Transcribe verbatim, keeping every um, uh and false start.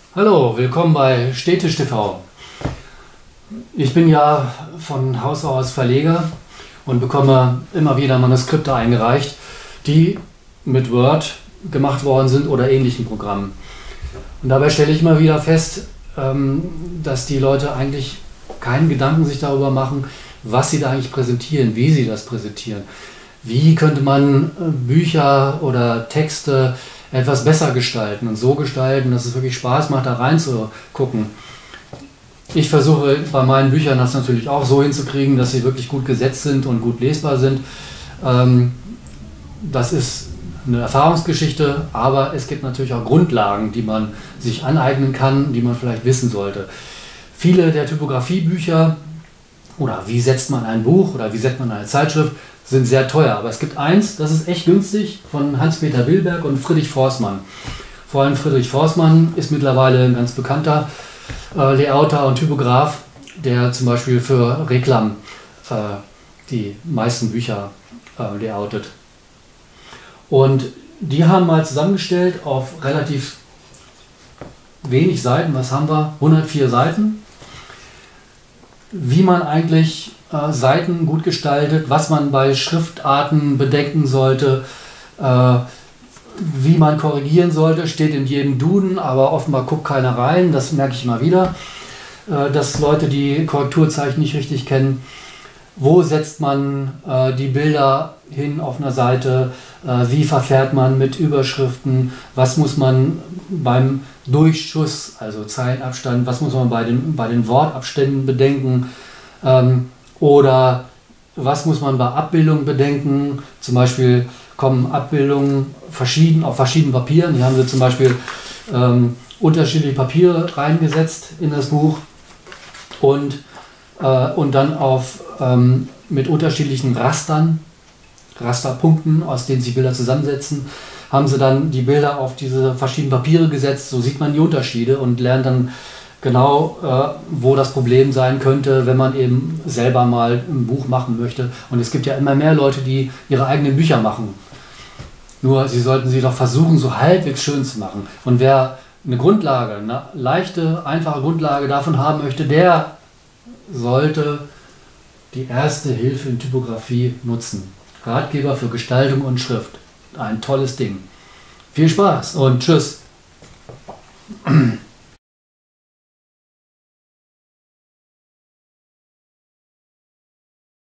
Hallo, willkommen bei Städtisch T V. Ich bin ja von Haus aus Verleger und bekomme immer wieder Manuskripte eingereicht, die mit Word gemacht worden sind oder ähnlichen Programmen. Und dabei stelle ich immer wieder fest, dass die Leute eigentlich keinen Gedanken sich darüber machen, was sie da eigentlich präsentieren, wie sie das präsentieren. Wie könnte man Bücher oder Texte etwas besser gestalten und so gestalten, dass es wirklich Spaß macht, da reinzugucken. Ich versuche bei meinen Büchern das natürlich auch so hinzukriegen, dass sie wirklich gut gesetzt sind und gut lesbar sind. Das ist eine Erfahrungsgeschichte, aber es gibt natürlich auch Grundlagen, die man sich aneignen kann, die man vielleicht wissen sollte. Viele der Typografiebücher oder wie setzt man ein Buch oder wie setzt man eine Zeitschrift, sind sehr teuer. Aber es gibt eins, das ist echt günstig, von Hans-Peter Wilberg und Friedrich Forstmann. Vor allem Friedrich Forstmann ist mittlerweile ein ganz bekannter äh, Layouter und Typograf, der zum Beispiel für Reklam äh, die meisten Bücher äh, layoutet. Und die haben mal zusammengestellt auf relativ wenig Seiten, was haben wir? hundertvier Seiten, wie man eigentlich äh, Seiten gut gestaltet, was man bei Schriftarten bedenken sollte, äh, wie man korrigieren sollte, steht in jedem Duden, aber offenbar guckt keiner rein, das merke ich immer wieder, äh, dass Leute die Korrekturzeichen nicht richtig kennen. Wo setzt man äh, die Bilder hin auf einer Seite, äh, wie verfährt man mit Überschriften, was muss man beim Durchschuss, also Zeilenabstand, was muss man bei den, bei den Wortabständen bedenken, ähm, oder was muss man bei Abbildungen bedenken. Zum Beispiel kommen Abbildungen verschieden, auf verschiedenen Papieren. Hier haben sie zum Beispiel ähm, unterschiedliche Papiere reingesetzt in das Buch und, äh, und dann auf, ähm, mit unterschiedlichen Rastern, Rasterpunkten, aus denen sich Bilder zusammensetzen, haben sie dann die Bilder auf diese verschiedenen Papiere gesetzt. So sieht man die Unterschiede und lernt dann genau, äh, wo das Problem sein könnte, wenn man eben selber mal ein Buch machen möchte. Und es gibt ja immer mehr Leute, die ihre eigenen Bücher machen. Nur sie sollten sie doch versuchen, so halbwegs schön zu machen. Und wer eine Grundlage, eine leichte, einfache Grundlage davon haben möchte, der sollte die erste Hilfe in Typografie nutzen. Ratgeber für Gestaltung und Schrift. Ein tolles Ding. Viel Spaß und tschüss.